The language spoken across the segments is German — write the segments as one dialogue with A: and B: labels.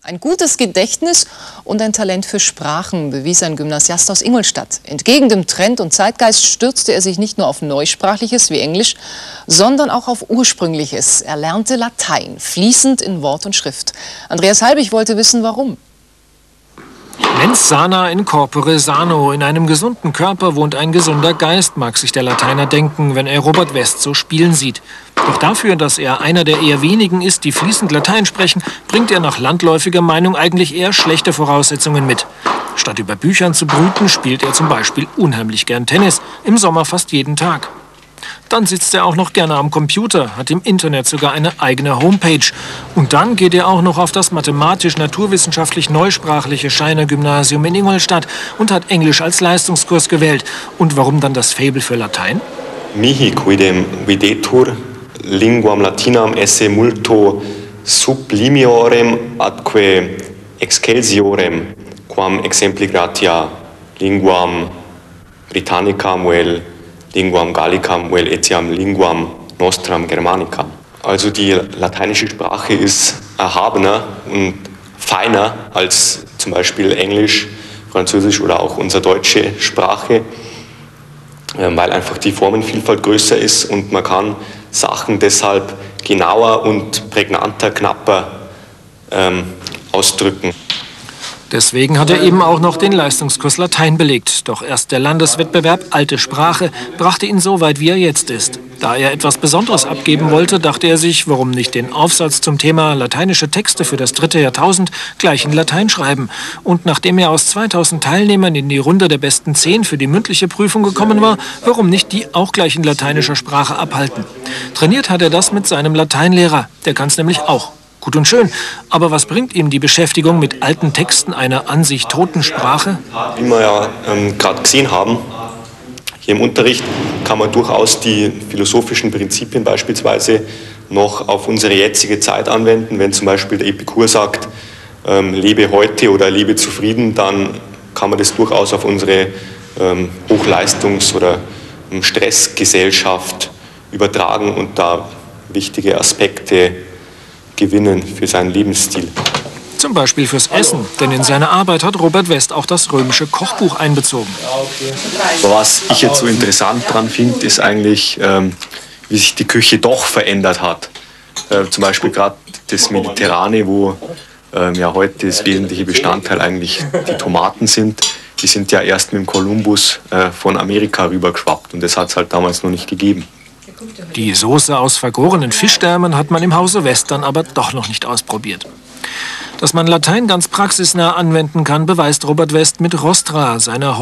A: Ein gutes Gedächtnis und ein Talent für Sprachen bewies ein Gymnasiast aus Ingolstadt. Entgegen dem Trend und Zeitgeist stürzte er sich nicht nur auf Neusprachliches wie Englisch, sondern auch auf Ursprüngliches. Er lernte Latein, fließend in Wort und Schrift. Andreas Halbig wollte wissen, warum.
B: Mens sana in corpore sano. In einem gesunden Körper wohnt ein gesunder Geist, mag sich der Lateiner denken, wenn er Robert West so spielen sieht. Doch dafür, dass er einer der eher wenigen ist, die fließend Latein sprechen, bringt er nach landläufiger Meinung eigentlich eher schlechte Voraussetzungen mit. Statt über Büchern zu brüten, spielt er zum Beispiel unheimlich gern Tennis, im Sommer fast jeden Tag. Dann sitzt er auch noch gerne am Computer, hat im Internet sogar eine eigene Homepage. Und dann geht er auch noch auf das mathematisch-naturwissenschaftlich-neusprachliche Scheiner Gymnasium in Ingolstadt und hat Englisch als Leistungskurs gewählt. Und warum dann das Faible für Latein?
C: Mihi quidem videtur linguam latinam esse multo sublimiorem atque excelsiorem quam exempli gratia linguam britannicam vel linguam gallicam vel etiam linguam nostram germanicam. Also die lateinische Sprache ist erhabener und feiner als zum Beispiel Englisch, Französisch oder auch unsere deutsche Sprache, weil einfach die Formenvielfalt größer ist und man kann Sachen deshalb genauer und prägnanter, knapper ausdrücken.
B: Deswegen hat er eben auch noch den Leistungskurs Latein belegt. Doch erst der Landeswettbewerb Alte Sprache brachte ihn so weit, wie er jetzt ist. Da er etwas Besonderes abgeben wollte, dachte er sich, warum nicht den Aufsatz zum Thema lateinische Texte für das 3. Jahrtausend gleich in Latein schreiben. Und nachdem er aus 2000 Teilnehmern in die Runde der besten 10 für die mündliche Prüfung gekommen war, warum nicht die auch gleich in lateinischer Sprache abhalten? Trainiert hat er das mit seinem Lateinlehrer. Der kann es nämlich auch. Gut und schön, aber was bringt ihm die Beschäftigung mit alten Texten einer an sich toten Sprache?
C: Wie wir ja gerade gesehen haben, hier im Unterricht kann man durchaus die philosophischen Prinzipien beispielsweise noch auf unsere jetzige Zeit anwenden. Wenn zum Beispiel der Epikur sagt, lebe heute oder lebe zufrieden, dann kann man das durchaus auf unsere Hochleistungs- oder Stressgesellschaft übertragen und da wichtige Aspekte gewinnen für seinen Lebensstil.
B: Zum Beispiel fürs Essen, denn in seine Arbeit hat Robert West auch das römische Kochbuch einbezogen.
C: Was ich jetzt so interessant dran finde, ist eigentlich, wie sich die Küche doch verändert hat. Zum Beispiel gerade das Mediterrane, wo ja heute das wesentliche Bestandteil eigentlich die Tomaten sind. Die sind ja erst mit dem Kolumbus von Amerika rübergeschwappt und das hat es halt damals noch nicht gegeben.
B: Die Soße aus vergorenen Fischdärmen hat man im Hause West dann aber doch noch nicht ausprobiert. Dass man Latein ganz praxisnah anwenden kann, beweist Robert West mit Rostra, seiner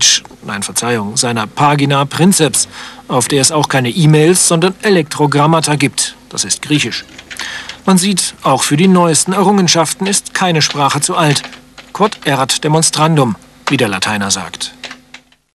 B: seiner Pagina Princeps, auf der es auch keine E-Mails, sondern Elektrogrammata gibt. Das ist Griechisch. Man sieht, auch für die neuesten Errungenschaften ist keine Sprache zu alt. Quod erat demonstrandum, wie der Lateiner sagt.